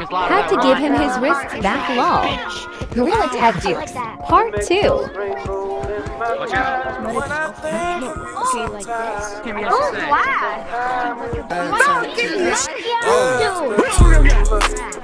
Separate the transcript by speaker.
Speaker 1: How to give him his wrists back lol. Gorilla Tag Jukes. Part 2.
Speaker 2: Watch out!
Speaker 3: Okay, like this.
Speaker 4: Oh, wow!
Speaker 3: Bro, give me this.